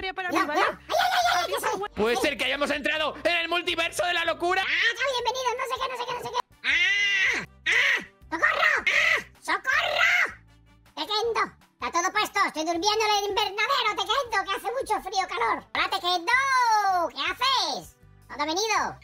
voy a parar aquí, ¿vale? ¿Puede ser que hayamos entrado en el multiverso de la locura? Bienvenido, no sé qué. ¡Socorro! ¡Socorro! Tequendo, está todo puesto. Estoy durmiendo en el invernadero, Tequendo, que hace mucho frío, calor. Hola, Tequendo. ¿Qué haces? ¿Dónde ha venido?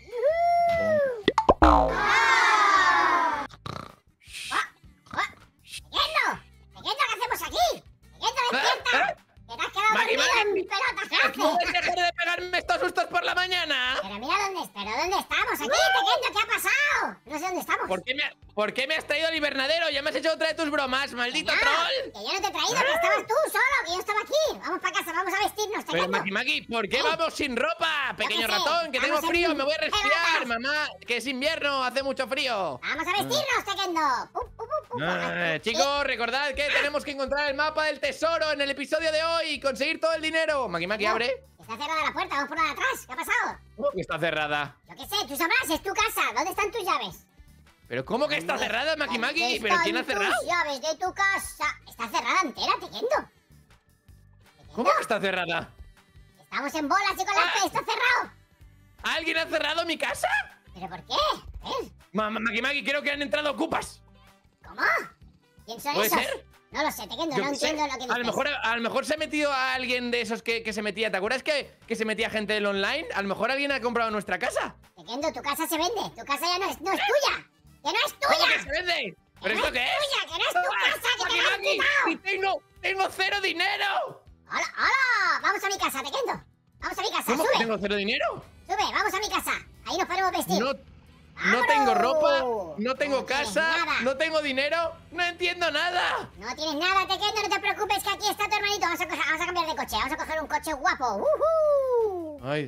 Tequendo, ¿qué hacemos aquí? Tequendo, despierta. ¿Te has quedado dormido en pelotas? ¿Qué haces? ¿Puedes dejar de pegarme estos sustos por la mañana? Pero mira dónde estamos. Aquí, Tequendo, ¿qué ha pasado? No sé dónde estamos. ¿Por qué me has traído al invernadero? Ya me has hecho otra de tus bromas, maldito troll. Que yo no te he traído, que estabas tú solo, que yo estaba aquí. Vamos para casa, vamos a vestirnos, Pero Tequendo. Maki, ¿por qué vamos sin ropa? Pequeño qué sé, ratón, que tengo vamos frío, en me voy a resfriar, pelotas. mamá, que es invierno, hace mucho frío. Vamos a vestirnos, Tequendo. Chicos, recordad que tenemos que encontrar el mapa del tesoro en el episodio de hoy y conseguir todo el dinero. Maki, abre. Está cerrada la puerta, vamos por la de atrás. ¿Qué ha pasado? ¿Cómo que está cerrada? Yo qué sé, tú sabrás, es tu casa. ¿Dónde están tus llaves? ¿Pero cómo que está cerrada, Maki? ¿Pero quién ha cerrado? Tus llaves de tu casa. Está cerrada entera, Tequendo. ¿Cómo que está cerrada? Estamos en bolas y con la P, está cerrado. ¿Alguien ha cerrado mi casa? ¿Pero por qué? A ver, Maki, creo que han entrado ocupas. ¿cómo? ¿Quién son ¿Puede esos? ser? No lo sé, Tequendo, Yo no qué sé. entiendo lo que dices. A lo mejor se ha metido a alguien de esos que se metía. ¿Te acuerdas que se metía gente del online? A lo mejor alguien ha comprado nuestra casa. Tequendo, tu casa se vende. Tu casa ya no es tuya. ¡Que no es ¿Cómo tuya! que se vende? ¿Pero no esto es qué es? tuya, que no es tu casa, que te la han quitado. ¡Y tengo cero dinero! ¡Hola! Vamos a mi casa, Tequendo. Vamos a mi casa, ¿Cómo sube. que tengo cero dinero? Sube, vamos a mi casa. Ahí nos podemos vestir. No tengo ropa, no tengo No tienes casa, nada. no tengo dinero, no entiendo nada. No tienes nada, Tequendo, no te preocupes que aquí está tu hermanito. Vamos a cambiar de coche, vamos a coger un coche guapo. Ay.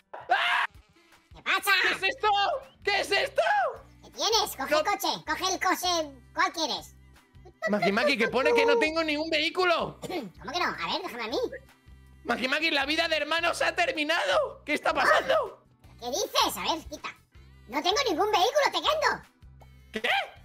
¿Qué pasa? ¿Qué es esto? ¿Qué es esto? ¿Qué tienes? Coge el coche. ¿Cuál quieres? Maki, que pone que no tengo ningún vehículo. ¿Cómo que no? A ver, déjame a mí. Maki, la vida de hermanos ha terminado. ¿Qué está pasando? ¿Qué dices? A ver, quita. No tengo ningún vehículo, Tequendo. ¿Qué?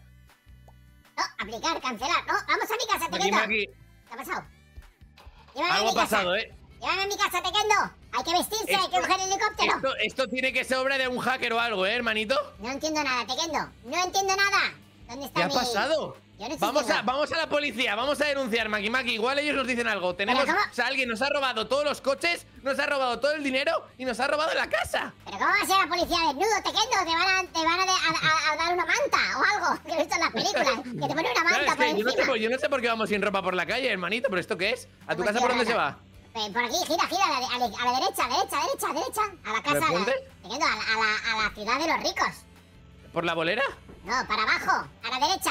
No, aplicar, cancelar. No, vamos a mi casa, Tequendo. Maki, ¿Qué ha pasado? Llévame a algo mi ha pasado, casa. Llévame a mi casa, Tequendo. Hay que vestirse, hay que coger el helicóptero. Esto tiene que ser obra de un hacker o algo, hermanito. No entiendo nada, Tequendo. No entiendo nada. ¿Dónde está ¿Qué ha pasado? Yo no Vamos a la policía, vamos a denunciar, Maki. Igual ellos nos dicen algo. ¿Pero cómo? O sea, alguien nos ha robado todos los coches, nos ha robado todo el dinero y nos ha robado la casa. ¿Pero cómo va a ser la policía desnudo, Tequendo? Te van a dar una manta o algo. Que he visto en las películas. Que te ponen una manta Claro, es por que encima. yo no sé por qué vamos sin ropa por la calle, hermanito. ¿Pero esto qué es? ¿A tu casa por dónde se va? Por aquí, gira, a la derecha. A la casa, Tequendo, a la ciudad de los ricos. ¿Por la bolera? No, para abajo. A la derecha.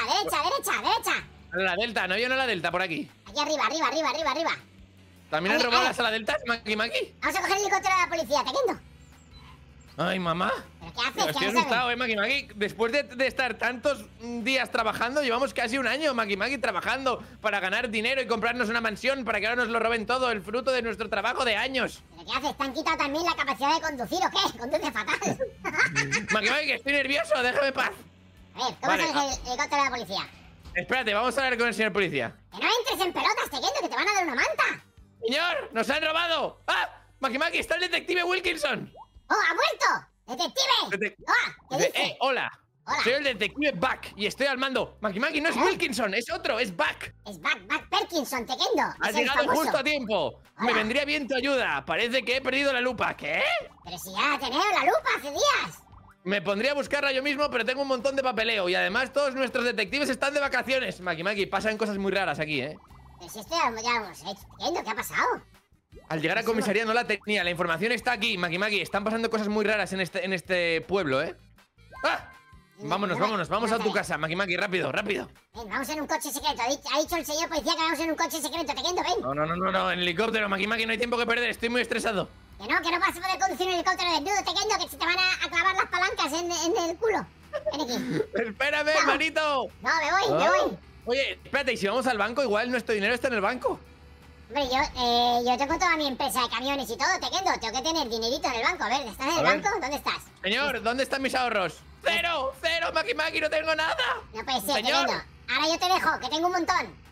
A la Delta, no hay una a la Delta por aquí. Aquí arriba. ¿También han Oye, robado las a la Delta, Maki? Vamos a coger el helicóptero de la policía, Tequendo. Ay, mamá. ¿Pero qué haces? Estoy ¿Qué no asustado, sabes? Maki. Después de estar tantos días trabajando, llevamos casi un año, Maki, trabajando para ganar dinero y comprarnos una mansión para que ahora nos lo roben todo, el fruto de nuestro trabajo de años. ¿Pero qué haces? ¿Te han quitado también la capacidad de conducir o qué? Conduce fatal. Maki, que estoy nervioso, déjame paz. A ver, ¿cómo Vale. sales el helicóptero de la policía? Espérate, vamos a hablar con el señor policía. Que no entres en pelotas, Tequendo, que te van a dar una manta. ¡Señor! ¡Nos han robado! ¡Ah! Maki, está el detective Wilkinson. ¡Oh, ha vuelto! ¡Detective! ¿Qué dice? Hola. Hola. Soy el detective Buck y estoy al mando. Maki, no es Wilkinson, es otro, es Buck. Es Buck Perkinson, Tequendo. Has Es el llegado famoso. justo a tiempo. Me Hola. vendría bien tu ayuda. Parece que he perdido la lupa. ¿Qué? Pero si ya la tenemos la lupa hace días. Me pondría a buscarla yo mismo, pero tengo un montón de papeleo. Y además todos nuestros detectives están de vacaciones. Maki, pasan cosas muy raras aquí, ¿eh? Pero si esto ya lo hemos hecho, Tequendo, ¿qué ha pasado? Al llegar a comisaría no la tenía. La información está aquí, Maki. Están pasando cosas muy raras en este pueblo, ¿eh? ¡Ah! Vámonos, vamos a tu casa, Maki, rápido. Ven, vamos en un coche secreto. Ha dicho el señor policía que vamos en un coche secreto, Tequendo, ven. No, en helicóptero, Maki, no hay tiempo que perder, estoy muy estresado. Que no vas a poder conducir un helicóptero desnudo, Tequendo, que se te van a clavar las palancas en el culo. Ven aquí. Espérame, hermanito. No, me voy. Oye, espérate, y si vamos al banco, igual nuestro dinero está en el banco. Hombre, yo tengo toda mi empresa de camiones y todo, Tequendo. Tengo que tener dinerito en el banco. A ver, ¿estás en el banco? ¿Dónde estás? Señor, ¿dónde están mis ahorros? ¡Cero, Maki, no tengo nada! No puede ser, Señor. Tequendo. Ahora yo te dejo, que tengo un montón.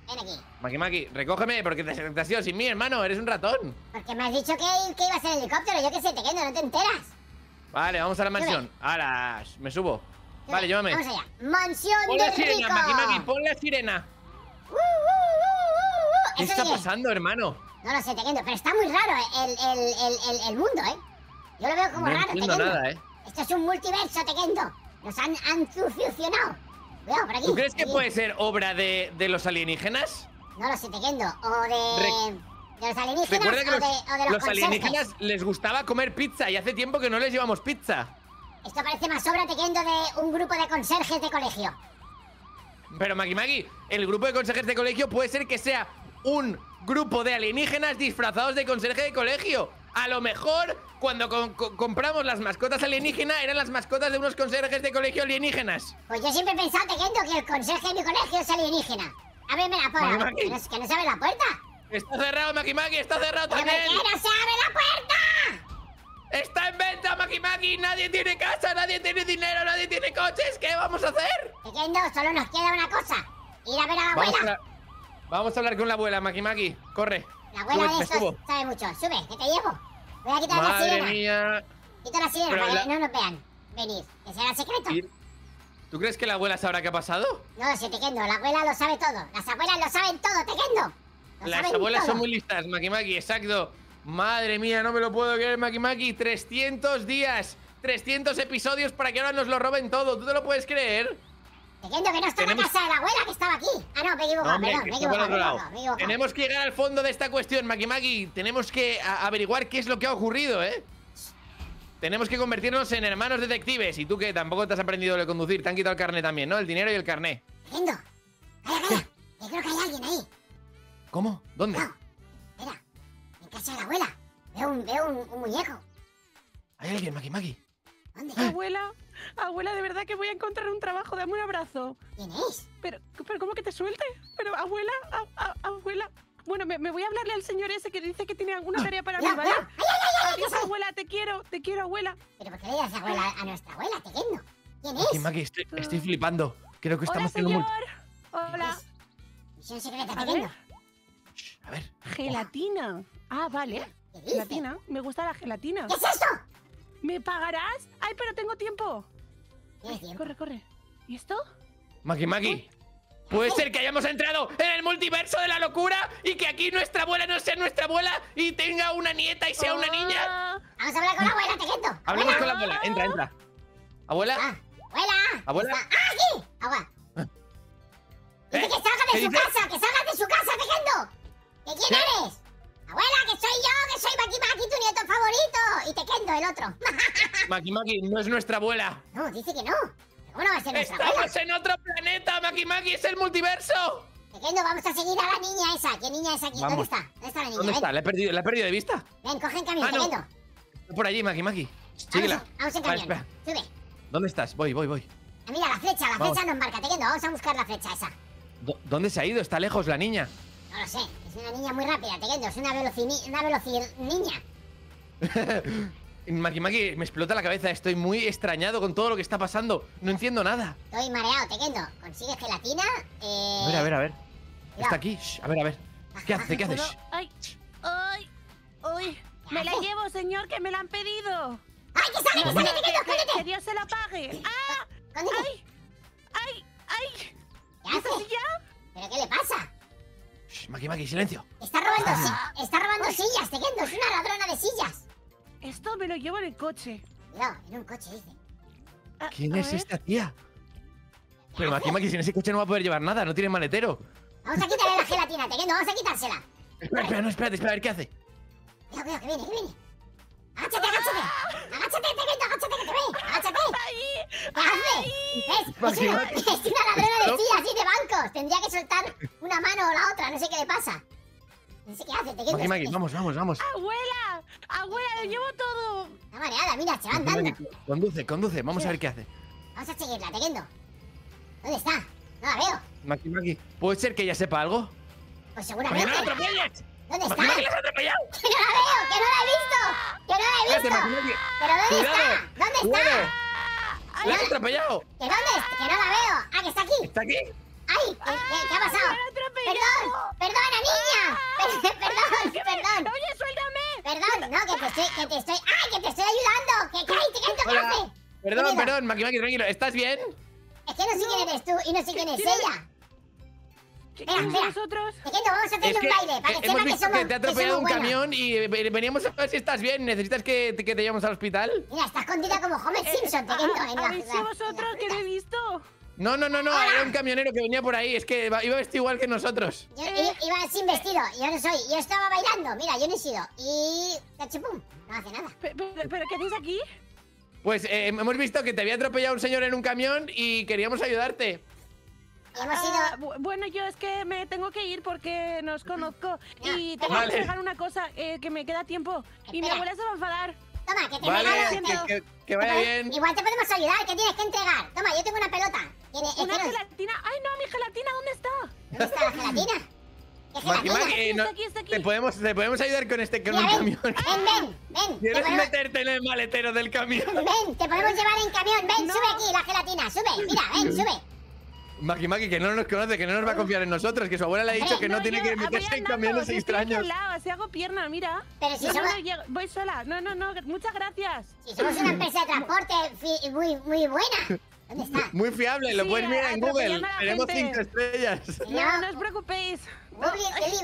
ven aquí. Maki, recógeme porque te has ido sin mí, hermano. Eres un ratón. Porque me has dicho que iba a ser el helicóptero. Yo qué sé, Tequendo, no te enteras. Vale, vamos a la mansión. Ahora, me subo. Vale, llévame. Vamos allá. Mansión Pon del la sirena, rico. Maki, pon la sirena. ¿Qué ¿Eso está de qué? pasando, hermano? No lo sé, Tequendo, pero está muy raro el mundo, ¿eh? Yo lo veo como No raro, entiendo Tequendo. nada, ¿eh? Esto es un multiverso, Tequendo. Nos han fusionado. Cuidado, por aquí. ¿Tú crees que aquí. puede ser obra de los alienígenas? No lo sé, Tequendo. O de los alienígenas Recuerda que o de los los conserjes. alienígenas les gustaba comer pizza y hace tiempo que no les llevamos pizza. Esto parece más obra, Tequendo, de un grupo de conserjes de colegio. Pero Maki, el grupo de conserjes de colegio puede ser que sea un grupo de alienígenas disfrazados de conserje de colegio. A lo mejor cuando compramos las mascotas alienígenas eran las mascotas de unos conserjes de colegio alienígenas. Pues yo siempre he pensado, Tequendo, que el conserje de mi colegio es alienígena. Ábreme la puerta. Maki. Que no se abre la puerta. Está cerrado, Maki, está cerrado ¿Pero por también. qué no se abre la puerta? Está en venta, Maki, nadie tiene casa, nadie tiene dinero, nadie tiene coches. ¿Qué vamos a hacer? Tequendo, solo nos queda una cosa. Ir a ver a la abuela. Vamos a hablar con la abuela, Maki, corre. La abuela Sube, de me estos subo. sabe mucho. Sube, que te llevo. Voy a quitar la Madre sirena. mía. Quito la sirena Pero para la- que no nos vean. Venid, que será secreto. ¿Y- ¿Tú crees que la abuela sabrá qué ha pasado? No lo sé, Tequendo. La abuela lo sabe todo. Las abuelas lo saben todo, Tequendo. Lo Las saben abuelas todo. son muy listas, Maki, exacto. Madre mía, no me lo puedo creer, Maki. 300 días, 300 episodios para que ahora nos lo roben todo. ¿Tú te lo puedes creer? Tequendo, que no está en la Tenemos- casa de la abuela, que estaba aquí. Ah, no, me he equivocado, hombre, perdón, que me he está por equivocado, otro lado. me he equivocado. Tenemos que llegar al fondo de esta cuestión, Maki. Tenemos que averiguar qué es lo que ha ocurrido, ¿eh? Tenemos que convertirnos en hermanos detectives. Y tú que tampoco te has aprendido a conducir, te han quitado el carnet también, ¿no? El dinero y el carnet. Tequendo, calla. Yo creo que hay alguien ahí. ¿Cómo? ¿Dónde? No, espera. En casa de la abuela. Veo un muñeco. ¿Hay alguien, Maki? ¿Dónde? Abuela, de verdad que voy a encontrar un trabajo. Dame un abrazo. ¿Quién es? Pero ¿cómo que te suelte? Pero, abuela. Bueno, me voy a hablarle al señor ese que dice que tiene alguna tarea para mí, No, ¿vale? no. ¡Ay! Adiós, abuela, te quiero, abuela. ¿Pero por qué le das abuela a nuestra abuela, Tequendo? ¿Quién es? Maki, estoy flipando. Creo que Hola, estamos haciendo señor. muy... Hola. Misión secreta, A Tequendo. ver. Shh, a ver. Gelatina. Ah, vale. ¿Qué dice? Gelatina. Me gusta la gelatina. ¿Qué es eso? ¿Me pagarás? Ay, pero tengo tiempo. ¿Tienes tiempo? Corre. ¿Y esto? Maki. ¿Puede ser que hayamos entrado en el multiverso de la locura y que aquí nuestra abuela no sea nuestra abuela y tenga una nieta y sea una niña? Ah, Vamos a hablar con la abuela, Tequendo. Hablemos con la abuela. Entra. ¿Abuela? Ah, abuela. ¿Abuela? Está- ¡Ah, aquí! Agua. Dice ¿Eh? que salgas ¿Qué de su dice? casa, que salgas de su casa, Tequendo. ¿Que quién ¿Qué? eres? Abuela, que soy yo, que soy Maki, tu nieto favorito. Y Tequendo, el otro. Maki, no es nuestra abuela. No, dice que no. ¿Cómo no va a ser nuestra abuela? ¡Estamos en otro planeta, Maki! ¡Es el multiverso! Tequendo, vamos a seguir a la niña esa. ¿Qué niña es aquí? ¿Dónde Vamos. está? ¿Dónde está la niña? ¿Dónde Ven. está? ¿La he perdido de vista? Ven, coge en camión, Ah, no. Tequendo. Está por allí, Maki. Síguela. Vamos en Vale, camión. espera. Sube. ¿Dónde estás? Voy. Ah, mira, la flecha Vamos. nos marca, Tequendo. Vamos a buscar la flecha esa. ¿Dónde se ha ido? Está lejos la niña. No lo sé. Es una niña muy rápida, Tequendo. Es una velocir niña. Maki, me explota la cabeza. Estoy muy extrañado con todo lo que está pasando. No entiendo nada. Estoy mareado, Tequendo. ¿Consigues gelatina? A ver. Está aquí. Shh, a ver. ¿Qué hace? ¿puedo? Shh. Ay. Me la hace? llevo, señor, que me la han pedido. ¡Ay, que sale, No, Tequendo! Que ¡Escóndete! Dios se la pague. ¡Ah! ¡Escóndete! ¡Ay! ¿Qué ¿Y esta hace? silla? ¿Pero qué le pasa? Shh, Maki, silencio. Está robando sillas, Tequendo. Es una ladrona de sillas. Esto me lo llevo en el coche. Cuidado, en un coche, dice. Ah, ¿Quién a es ver. esta tía? Pero Maki, si en ese coche no va a poder llevar nada. No tiene maletero. Vamos a quitarle la gelatina, Tequendo. Vamos a quitársela. Espérate, a ver qué hace. Cuidado, que viene. Agáchate. Agáchate, Tequendo, agáchate, que te ve. Agáchate. ¿Qué hace? Es una ladrona de sillas y de bancos. Tendría que soltar una mano o la otra. No sé qué le pasa. No sé qué hace, Tequendo. Maki, vamos. ¡Abuela, lo llevo todo! Está mareada, mira, se va andando. Maki, conduce. Vamos a ver qué hace. Vamos a seguirla, Tequendo. ¿Dónde está? No la veo. Maki, ¿puede ser que ella sepa algo? Pues ¡Maki, seguramente. no la atropelles! ¿Dónde está? ¡Maki, la has atropellado! ¡Que no la veo! ¡Que no la he visto! ¡Que no la he Espérate, visto! Maki. ¿Pero dónde Cuidado. está? ¿Dónde Cuidado. está? ¡La has atropellado! ¿Que dónde está? ¡Que no la veo! ¡Ah, que está aquí! ¿Está aquí? ¡Ay! ¿Qué ha pasado? ¡Me la Perdona, niña. Perdón. Oye, suéltame. Perdón, no, que te estoy... ¡Ay, que te estoy ayudando! ¿Qué hay, Tequendo? ¿Qué Hola. hace? Perdón, Maki, tranquilo. ¿Estás bien? Es que no sé quién eres tú y no sé quién es ella. Espera. ¿Nosotros? Tequendo, vamos a hacerle un baile para que hemos sepa que visto somos que te ha atropellado un buenos. camión y veníamos a ver si estás bien. ¿Necesitas que te llevemos al hospital? Mira, está escondida como Homer Simpson, Tequendo. ¿Habéis sido vosotros que lo he visto? No, era un camionero que venía por ahí. Es que iba vestido igual que nosotros. Yo iba sin vestido, yo no soy. Yo estaba bailando, mira, yo no he sido. Y... ¡Tachipum! No hace nada. ¿Pero qué hacéis aquí? Pues hemos visto que te había atropellado un señor en un camión y queríamos ayudarte. Y hemos ido... Bueno, yo es que me tengo que ir porque no os conozco. Y tengo Vale. que dejar una cosa, que me queda tiempo. Y mi Espera. abuela se va a enfadar. Toma, que te Vale, regalo... que vaya bien. Igual te podemos ayudar, ¿qué tienes que entregar? Toma, yo tengo una pelota. Es ¿Una que no- gelatina? ¡Ay, no! ¿Mi gelatina dónde está? ¿Dónde está la gelatina? ¿Qué Maki, gelatina? Está aquí. te podemos ayudar con un Mira, camión. ven. ¿Quieres meterte en el maletero del camión? Ven, te podemos llevar en camión. Ven, No. sube aquí la gelatina, sube. Mira, ven, sube. Maki, que no nos conoce, que no nos va a confiar en nosotros, que su abuela le ha dicho que no tiene que meterse en camiones extraños. Así hago pierna, mira. Pero si No, somos, no llego, voy sola. No, muchas gracias. si somos una empresa de transporte muy buena. ¿Dónde está? Muy fiable, lo Sí, puedes mirar en Google. atropellando a la Tenemos gente. 5 estrellas. No os preocupéis. Wobbly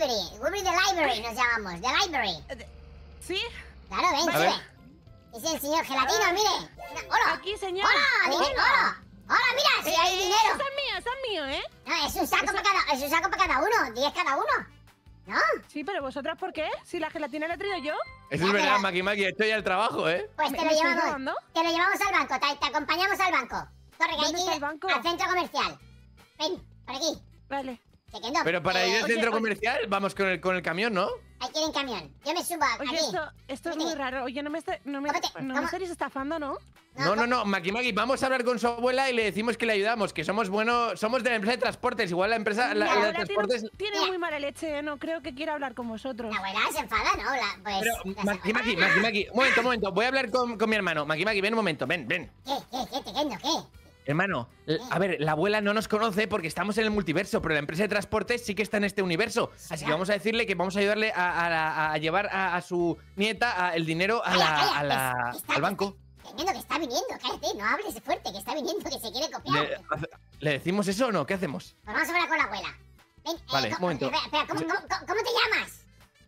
the Library nos llamamos. The Library. ¿Sí? Claro, ven, A ver. sube. Es el señor Gelatino, mire. Hola. Aquí, señor. Hola, dinero. Hola, mira, si hay dinero. Eso es mío, ¿eh? No, es un saco para cada uno. 10 cada uno. ¿No? Sí, pero ¿vosotras por qué? Si la gelatina la he traído yo. Eso es verdad, Maki, he hecho ya el trabajo, ¿eh? Pues ¿Me te lo estáis llevamos. robando? Te lo llevamos al banco, te acompañamos al banco. Corre, que hay ¿Dónde que está ir el banco? al centro comercial. Ven, por aquí. Vale. Tequendo, Pero para ir al oye, centro oye. comercial, vamos con el camión, ¿no? hay que ir en camión. Yo me subo Oye, aquí. esto es muy raro. Oye, no me ¿Cómo? estaréis estafando, ¿no? No, Maki, vamos a hablar con su abuela y le decimos que le ayudamos, que somos buenos, somos de la empresa de transportes, igual la empresa La de abuela transportes... tiene Mira. muy mala leche, ¿eh? No creo que quiera hablar con vosotros. La abuela se enfada, ¿no? Pues, Pero, la- Maki, un momento, voy a hablar con mi hermano. Maki, ven un momento, ven. ¿Qué, Tequendo, qué? Hermano, a ver, la abuela no nos conoce porque estamos en el multiverso, pero la empresa de transportes sí que está en este universo. Así que vamos a decirle que vamos a ayudarle a llevar a su nieta el dinero Calla, está- al banco. Tequendo, que está viniendo, cállate, no hables fuerte, que está viniendo, que se quiere copiar. ¿Le decimos eso o no? ¿Qué hacemos? Pues vamos a hablar con la abuela. Ven, Vale, un momento. Espera, ¿cómo te llamas?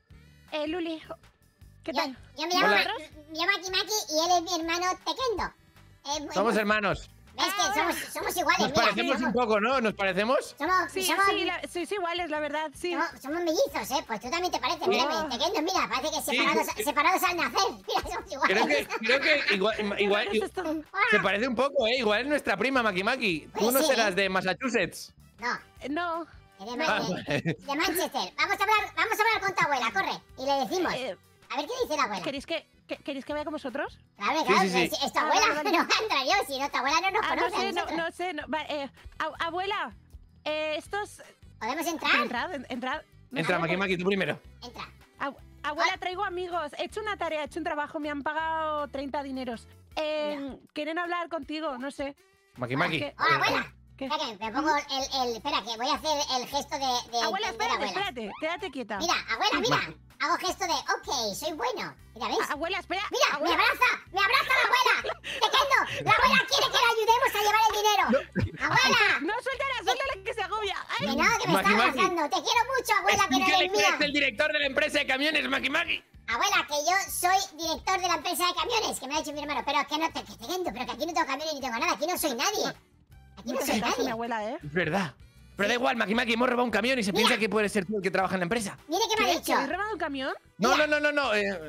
Luli, ¿qué Yo, tal? yo me llamo Hola. Maki y él es mi hermano Tequendo. Somos hermanos. ¿Ves que somos iguales? Nos Mira, parecemos un poco, ¿no? ¿Nos parecemos? Sí, sois iguales, la verdad, sí. somos mellizos, ¿eh? Pues tú también te pareces, mira, Oh. Tequendo, mira, parece que Sí. separados al nacer. Mira, somos iguales. Creo que igual ¿Qué es esto? se parece un poco, ¿eh? Igual es nuestra prima, Maki. Tú Pues no sí, serás de Massachusetts. No, No. de, Ah, de Manchester. Vamos a hablar con tu abuela, corre. Y le decimos, Eh, a ver qué dice la abuela. ¿Queréis que vaya con vosotros? Claro, Sí, sí, sí. Es tu Ah, abuela, vale, vale. no va a entrar yo, si no, tu abuela no nos No conoce a sé, nosotros. no sé. Vale, abuela, estos... ¿Podemos entrar? Entrad. No Entra, sé. Maki, tú primero. Entra. Abuela, traigo amigos. He hecho una tarea, he hecho un trabajo, me han pagado 30 dineros. Quieren hablar contigo, no sé. Maki. ¿Qué? Hola, abuela. ¿Qué? Espera que me pongo espera, que voy a hacer el gesto de Abuela, entender a espérate, quédate quieta. Mira, abuela, mira. Hago gesto de, ok, soy bueno. Mira, ¿ves? Abuela, espera. Mira, abuela. me abraza la abuela. Tequendo, la abuela quiere que la ayudemos a llevar el dinero. Abuela, No, suéltala que se agobia. Ay, que no, que me Maki, está Maki. abrazando. Te quiero mucho, abuela, que no Explícale eres que eres mía. el director de la empresa de camiones, Maki. Abuela, que yo soy director de la empresa de camiones, que me ha dicho mi hermano. Pero es que no, Tequendo, pero que aquí no tengo camiones ni tengo nada. Aquí no soy nadie. Aquí no no soy te caso, mi nadie. abuela, ¿eh? Es verdad. Pero da igual, Maki, hemos robado un camión y se piensa que puedes ser tú el que trabaja en la empresa. Mire que me ha ¿Qué? dicho. ¿Habéis robado un camión? No. Mira. No. No.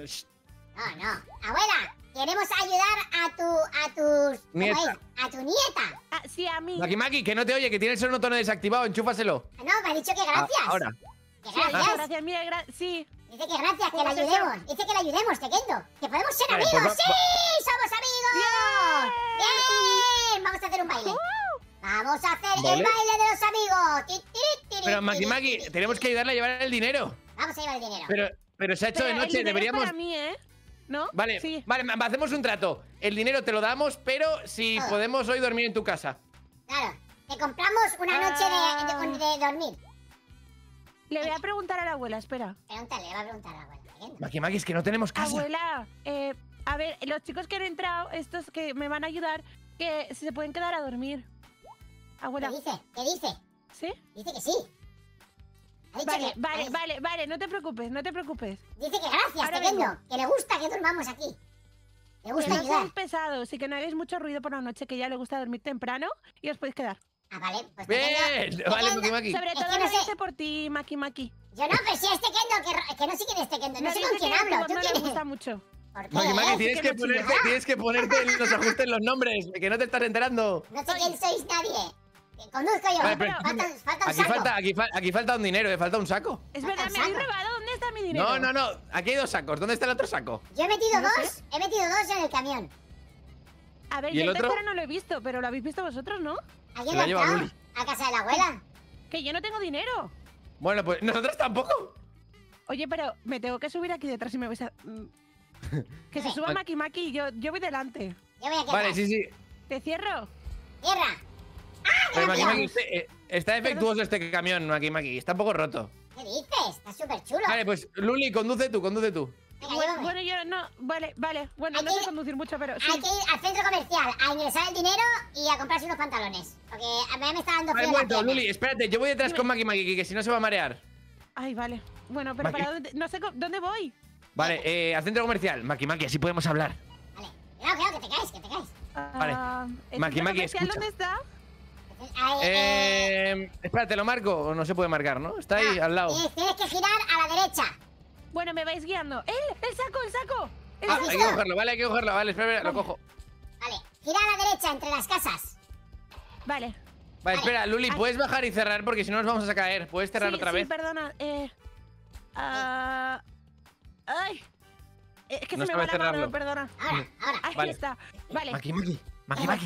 Abuela, queremos ayudar a tu Nieta. ¿cómo es? A tu nieta. Ah, sí, a mí. Maki, que no te oye, que tienes el tono desactivado, enchúfaselo. No, me ha dicho que gracias. Ahora. Que Sí, gracias. gracias, mira, sí. Dice que gracias, que ¿Cómo la es eso? ayudemos. Dice que la ayudemos, Tequendo. Que podemos ser Vale, amigos. pues ¡Sí! ¡Somos amigos! ¡Bien! Vamos a hacer un baile. Vamos a hacer Vale. el baile de los amigos. Ti, tiri, tiri, Pero tiri, Maki, tiri. tenemos que ayudarle a llevar el dinero. Vamos a llevar el dinero. Pero se ha hecho Pero de el noche, dinero es deberíamos... para mí, ¿eh? ¿No? Vale, Sí. vale, hacemos un trato. El dinero te lo damos, pero si Ah. podemos hoy dormir en tu casa. Claro. Te compramos una noche de dormir. Le voy a preguntar a la abuela, espera. Pregúntale, le va a preguntar a la abuela. Tequendo. Maki, es que no tenemos casa. Abuela, a ver, los chicos que han entrado, estos que me van a ayudar, que se pueden quedar a dormir. Abuela. ¿Qué dice? ¿Qué dice? ¿Sí? Dice que sí. Ha dicho Vale, no te preocupes, no te preocupes. Dice que gracias, Ahora Tequendo. vengo. Que le gusta que durmamos aquí. Le Que gusta no ayudar. seáis pesados y que no hagáis mucho ruido por la noche, que ya le gusta dormir temprano y os podéis quedar. Ah, vale, pues Bien, Tequendo, vale, Tequendo. Maki. Sobre Es todo que no lo sé. dice por ti, Maki. Yo no, pero si es Tequendo, que no sé quién es Tequendo. No sé dice con quién que hablo. tu ¿Tú voz no quién le eres? gusta mucho. ¿Por qué? Maki, tienes que que, no ponerte, chillas. tienes que ponerte los ajustes en los nombres, que no te estás enterando. No sé quién sois nadie. Que conduzco yo. Vale, pero- falta un Aquí saco. aquí falta un dinero, falta un saco. Es Falta verdad, un me habéis saco. robado. ¿Dónde está mi dinero? No, aquí hay 2 sacos. ¿Dónde está el otro saco? Yo he metido No dos. sé. He metido dos en el camión. A ver, ¿Y yo el el otro? tercero no lo he visto, pero lo habéis visto vosotros, ¿no? ¿A Se quién lo lo ha ha llevado entrado? ¿A casa de la abuela? Que yo no tengo dinero. Bueno, pues nosotros tampoco. Oye, pero me tengo que subir aquí detrás y me vais a... Que se suba Vale. Maki y yo voy delante. Yo voy aquí Vale, atrás. sí. ¿Te cierro? Tierra. Pero Gracias. Maki, está defectuoso este camión, Maki. Está un poco roto. ¿Qué dices? Está súper chulo. Vale, pues Luli, conduce tú. Venga, llévame. Bueno, yo no... Vale. Bueno, Hay no que- sé conducir mucho, pero sí. Hay que ir al centro comercial a ingresar el dinero y a comprarse unos pantalones. Porque a mí me está dando Vale, frío un la momento, pierna. Luli, espérate. Yo voy detrás Dime. con Maki, que si no se va a marear. Ay, vale. Bueno, pero Maki. ¿para dónde? No sé dónde voy. Vale, al centro comercial. Maki, así podemos hablar. Vale. Cuidado, que te caes, que te caes. Vale. ¿El Maki, centro Maki, comercial escucha. ¿Dónde está? Espérate, ¿lo marco? ¿O no se puede marcar, no? Está ahí, al lado. Tienes que girar a la derecha. Bueno, me vais guiando. ¡El saco! ¡El saco! Ah, hay que cogerlo, vale, Vale, espera, lo cojo. Vale. Gira a la derecha entre las casas. Vale. Vale, espera, Luli, Ay. ¿puedes bajar y cerrar? Porque si no nos vamos a caer. ¿Puedes cerrar Sí, otra sí, vez? perdona. Ay. Es que No se me va sabes la mano, cerrarlo. perdona. Ahora. Ahí Vale. está. Vale. Maki. Vale, Que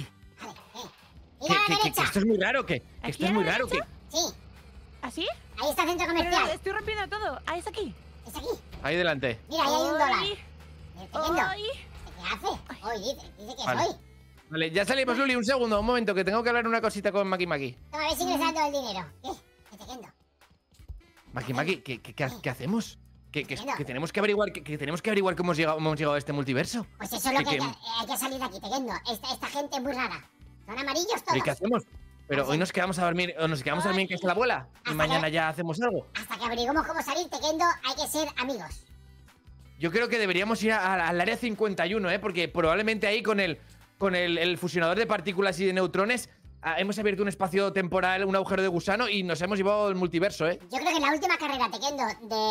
gira a la derecha. esto es muy raro, que ¿Aquí esto es a muy la raro, que... derecha? Sí. ¿Así? Ahí está el centro Pero comercial. estoy rompiendo todo. Ah, es aquí. Es aquí. Ahí delante. Mira, ahí hay un dólar. Ay, Tequendo. ay. ¿Qué hace? Hoy dice que Vale. soy. Vale, ya salimos, Luli, un segundo, un momento, que tengo que hablar una cosita con Maki. Toma, a ver si ingresando el dinero. ¿Qué? Tequendo. Maki, ¿qué hacemos? Que Entiendo. tenemos que averiguar, que tenemos que averiguar cómo hemos llegado a este multiverso. Pues eso es lo ¿Qué- que hay qué- que, hay que salir de aquí, Tequendo. Esta gente es muy rara. Son amarillos ¿Pero todos. qué hacemos? Pero hoy nos quedamos a dormir, o nos quedamos a dormir en casa de la abuela. Y Hasta mañana que- ya hacemos algo. Hasta que averiguemos cómo salir, Tequendo, hay que ser amigos. Yo creo que deberíamos ir al área 51, porque probablemente ahí con el fusionador de partículas y de neutrones hemos abierto un espacio temporal, un agujero de gusano y nos hemos llevado el multiverso, Yo creo que en la última carrera, Tequendo,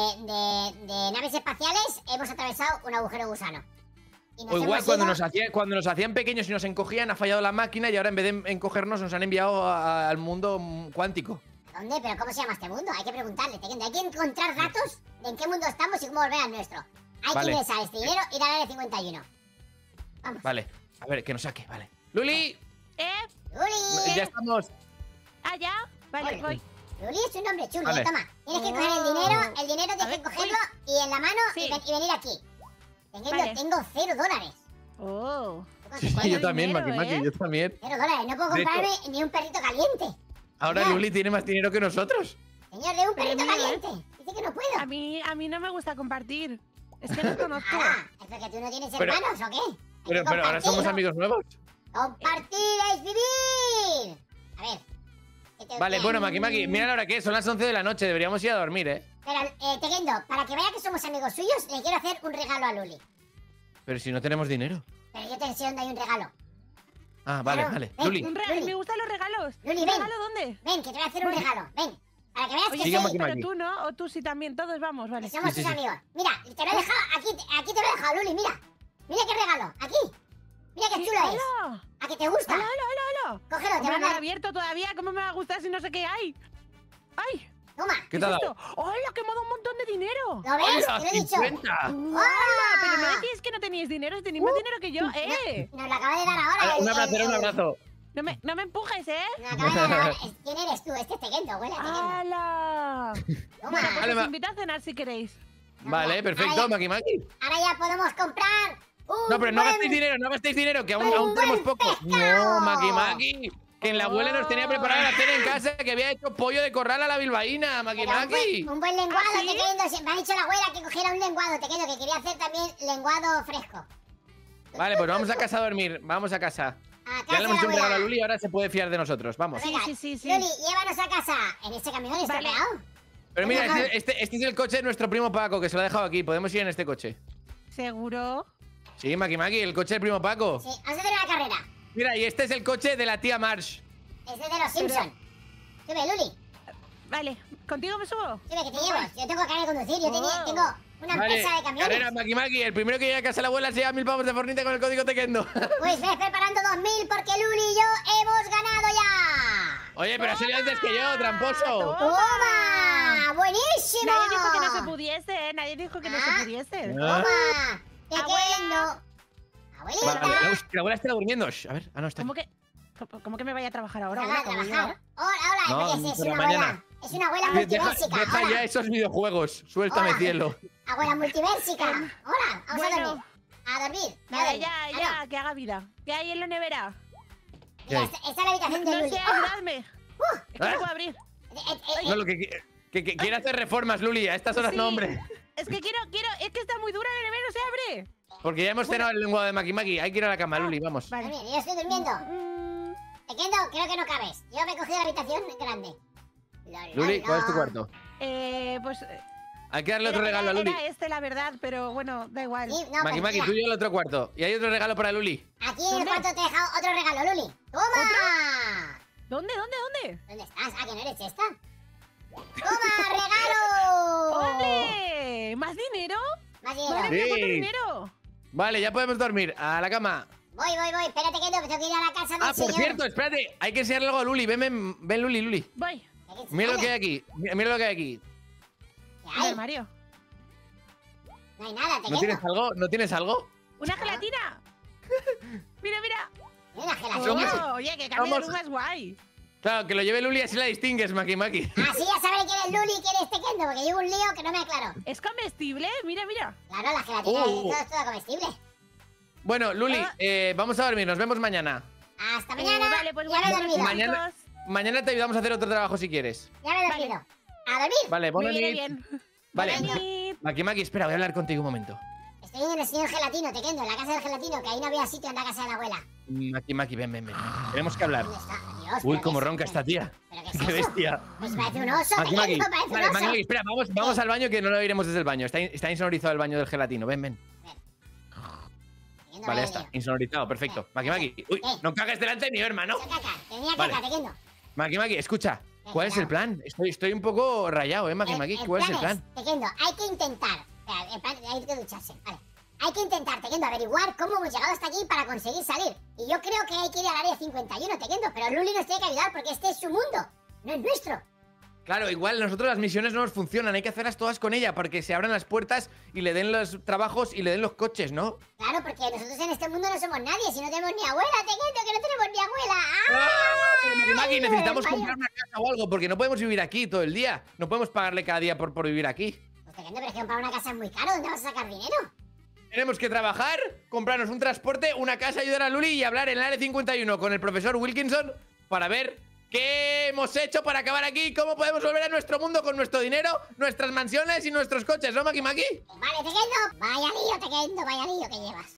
de naves espaciales, hemos atravesado un agujero gusano. Y nos O igual hemos cuando ido- nos hacían pequeños y nos encogían, ha fallado la máquina y ahora en vez de encogernos nos han enviado al mundo cuántico. ¿Dónde? ¿Pero cómo se llama este mundo? Hay que preguntarle, Tequendo. Hay que encontrar datos de en qué mundo estamos y cómo volver al nuestro. Hay Vale. que ingresar este dinero y ir al área 51. Vamos. Vale, a ver, que nos saque, vale. ¡Luli! ¡Luli! Ya estamos. Ah, ya. Vale, Vale. voy. Luli es un nombre chulo, Vale. toma. Tienes que coger el dinero A tienes ver, que cogerlo y en la mano Sí. y venir aquí. Tequendo, Vale. tengo $0. Oh. ¿Tú cuánto Sí, tienes? yo también, dinero, Maki, ¿eh? yo también. $0. No puedo De hecho- comprarme ni un perrito caliente. Ahora Señor. Luli tiene más dinero que nosotros. Señor, de un Pero perrito mío, ¿eh? caliente. Dice que no puedo. A mí no me gusta compartir. Es que no conozco. Ah, ¿es porque tú no tienes Pero- hermanos o qué? Hay que Pero ahora compartir. somos amigos nuevos. ¡Compartir es vivir! A ver. ¿qué te- Vale, qué? bueno, Maki, mira la hora que es, son las 11 de la noche, deberíamos ir a dormir, ¿eh? Pero, Tequendo, para que vea que somos amigos suyos, le quiero hacer un regalo a Luli. Pero si no tenemos dinero. Pero yo te enseño dónde hay un regalo. Ah, vale, Claro. vale. Ven, Luli, Luli. Me gustan los regalos. Luli, ¿Un ven. regalo dónde? Ven, que te voy a hacer un Vale. regalo. Ven. Para que veas Oye, que, Sigue, soy- Maki. pero tú no, o tú sí también, todos vamos, vale. que somos Sí, tus sí, sí. amigos. Mira, te lo he dejado. Aquí te lo he dejado, Luli, mira. Mira qué regalo. Aquí. Mira qué chulo es. ¡Hola! ¿A que te gusta? ¡Hola, hola, hola! Cógelo, te Hombre, va a no lo he dar. abierto todavía. ¿Cómo me va a gustar si no sé qué hay? ¡Ay! Toma. ¿qué te ha es dado? esto? ¡Hola, que me ha dado un montón de dinero! ¿Lo ves? ¡Hola, Te lo he dicho. 50! ¡Hola! Pero no decís que no teníais dinero, tenéis más dinero que yo, ¡eh! Nos lo acaba de dar ahora. Un abrazo, un abrazo. No me empujes, ¿eh? Nos acaba de dar ahora. ¿Quién eres tú? Este es Tequendo, huele a Tequendo. ¡Hala! Toma. Bueno, pues Vale, os va. invito a cenar si queréis. Vale, perfecto, Ahora Maki. Ahora ya podemos comprar un No, pero no buen- gastéis dinero, que aún un tenemos buen poco. pescado. No, Maki. Que la abuela nos tenía preparada la cena en casa, que había hecho pollo de corral a la bilbaína, Makimaki. Un buen lenguado, ¿Ah, sí? Tequendo. Me ha dicho la abuela que cogiera un lenguado, Tequendo, que quería hacer también lenguado fresco. Vale, pues vamos a casa a dormir. Vamos a casa. A Ya casa le de hemos la hecho un regalo a abuela. Luli y ahora se puede fiar de nosotros. Vamos. Venga, Sí. Luli, llévanos a casa. En este camión está Vale. pegado. Pero mira, Ajá. este es el coche de nuestro primo Paco, que se lo ha dejado aquí. Podemos ir en este coche. ¿Seguro? Sí, Makimaki, el coche del primo Paco. Sí, vamos a hacer una carrera. Mira, y este es el coche de la tía Marsh. Este es de los Simpsons. Sube, Luli. Vale, ¿contigo me subo? Sube, que te llevo. Yo tengo carne de conducir. Yo Oh. tengo una empresa de camiones. carrera, Makimaki. El primero que llegue a casa de la abuela se lleva 1000 pavos de fornita con el código Tequendo. Pues ves preparando 2000 porque Luli y yo hemos ganado ya. Oye, pero has salido antes que yo, tramposo. ¡Toma! ¡Buenísimo! Nadie dijo que no se pudiese, ¿eh? Nadie dijo que no se pudiese. Ah. ¡Toma! Abuela. Abuelita. Vale, la abuela está durmiendo. Shh, a ver, no, está aquí. ¿Cómo que me vaya a trabajar ahora? Se va a abuela? ¿Cómo trabajar. yo? Hola, No, porque es pero una mañana. abuela. Es una abuela Deja multiversica. ya Hola. esos videojuegos. Suéltame, Hola. cielo. Abuela multiversica. Hola, vamos a Bueno. dormir. A dormir. Nada, Ah, ya, que haga vida. ¿Qué hay en la nevera? no. Mira, esta es la habitación de No Luli. sé, ¡Oh! ayudadme. Es que ¿Eh? no puedo abrir. No, lo que quiere hacer reformas, Luli. A estas horas Sí. no, hombre. Es que quiero, es que está muy dura la nevera, no se abre. Porque ya hemos cenado el lenguado de Makimaki. Hay que ir a la cama, Luli, vamos. Vale. Dormir, yo estoy durmiendo. Tequendo, creo que no cabes. Yo me he cogido la habitación grande. Luli, ¿cuál es tu cuarto? Pues... Hay que darle otro regalo a Luli. Era este, la verdad, pero bueno, da igual. Sí, no, Makimaki, pues tú mira, y yo el otro cuarto. Y hay otro regalo para Luli. aquí en el ¿Dónde? cuarto te he dejado otro regalo, Luli. ¡Toma! ¿Dónde? ¿Dónde estás? Ah, que no eres esta. ¡Toma, regalo! ¡Ole! ¿Más dinero? Más Madre dinero. mía, ¿cuánto Sí. dinero? Vale, ya podemos dormir. A la cama. Voy. Espérate que tengo que ir a la casa del Ah, por señor. cierto, espérate. Hay que enseñarle algo a Luli. Ven, Luli. Voy. Mira lo que hay aquí. Mira lo que hay aquí. ¿Qué En el hay? armario. No hay nada, ¿No tienes Tequendo. algo? ¿No tienes algo? ¡Una gelatina! Mira. Hay una Somos- gelatina. Oye, que cambio de somos- luz es guay. Claro, que lo lleve Luli, así la distingues, Makimaki. Así ya sabré quién es Luli y quién es Tequendo, porque llevo un lío que no me aclaro. ¿Es comestible? Mira. Claro, la gelatina es todo comestible. Bueno, Luli, Ah. vamos a dormir. Nos vemos mañana. Hasta mañana. Vale, pues ya me he buenas noches, dormido. Mañana- chicos. Mañana te ayudamos a hacer otro trabajo si quieres. Ya me he Vale. dormido. A dormir. Vale, Me buena viene nit. bien. Vale. Buena nit. Makimaki, espera, voy a hablar contigo un momento. Estoy en el señor Gelatino, Tequendo, en la casa del Gelatino, que ahí no había sitio en la casa de la abuela. Makimaki, ven. Tenemos que hablar. ¿Dónde está? Dios, Uy, pero cómo qué es- ronca esta tía. ¿Pero qué es Qué eso? bestia. Pues parece un oso, Makimaki. Tequendo, parece Vale, un oso. Makimaki, espera, vamos al baño que no lo oiremos desde el baño. Está insonorizado el baño del gelatino. Ven. Tequendo, Vale, ya vaya está. lío. Insonorizado, perfecto. Makimaki. Uy, no cagas delante de mi hermano. Eso caca, tenía Vale. caca, Tequendo. Makimaki, escucha. ¿Cuál es el plan? Estoy un poco rayado, Makimaki. ¿Cuál es el plan? Tequendo, hay que intentar. Espera, el plan, hay que ducharse, vale. Hay que intentar, Tequendo, averiguar cómo hemos llegado hasta aquí para conseguir salir. Y yo creo que hay que ir al área 51, Tequendo, pero Luli nos tiene que ayudar porque este es su mundo, no es nuestro. Claro, igual nosotros las misiones no nos funcionan. Hay que hacerlas todas con ella para que se abran las puertas y le den los trabajos y le den los coches, ¿no? Claro, porque nosotros en este mundo no somos nadie, si no tenemos ni abuela, Tequendo, que no tenemos ni abuela. Makimaki, ¡Ay, necesitamos vaya! comprar una casa o algo porque no podemos vivir aquí todo el día. No podemos pagarle cada día por vivir aquí. Pues Tequendo, pero es que comprar una casa es muy caro, ¿dónde vas a sacar dinero? Tenemos que trabajar, comprarnos un transporte, una casa, ayudar a Luli y hablar en el área 51 con el profesor Wilkinson para ver qué hemos hecho para acabar aquí, cómo podemos volver a nuestro mundo con nuestro dinero, nuestras mansiones y nuestros coches, ¿no, Makimaki? Vale, Tequendo, vaya lío, Tequendo, vaya lío que llevas.